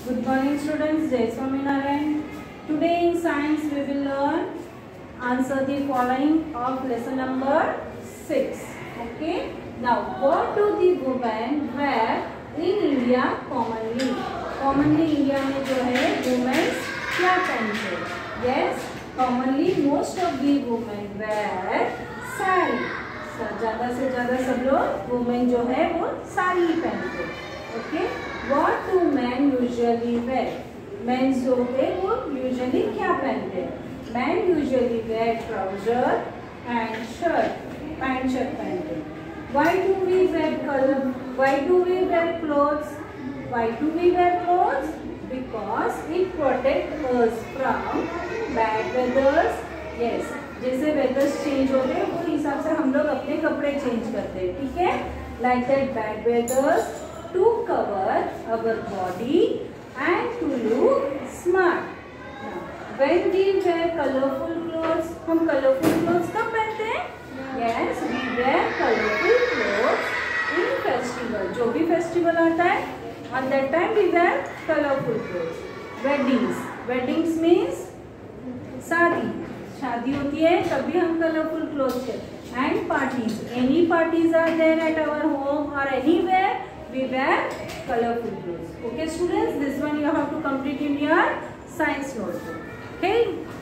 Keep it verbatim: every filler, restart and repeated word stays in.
Good morning students, Jai Swaminarayan. Today in science we will learn answer the following of lesson number six. Okay. Now what do the women wear in India commonly? Commonly India में जो है women क्या पहनते हैं? Yes, commonly most of the women wear sari. ज़्यादा से ज़्यादा सब लोग women जो है वो साड़ी पहनते हैं. Okay. What do men usually wear? Men जो है वो usually क्या पहनते हैं? Men usually wear trouser and shirt. Pant shirt पहनते हैं. Why do we wear color? Why do we wear clothes? Why do we wear clothes? Because it protects us from bad weathers. Yes. जैसे वेदर्स change होते हैं वो हिसाब से हम लोग अपने कपड़े चेंज करते हैं. ठीक है? Like that bad weathers to cover our body and to look smart. Now, when we wear colorful clothes, हम colorful clothes कब पहनते हैं? Yes, we wear colorful clothes in festival. जो भी festival आता है, at that time we wear colorful clothes. Weddings, weddings means शादी, शादी होती है तब भी हम colorful clothes पहनते हैं. And parties, any parties are there at our home or anywhere, we wear colorful clothes. Okay students, this one you have to complete in your science notebook. Okay.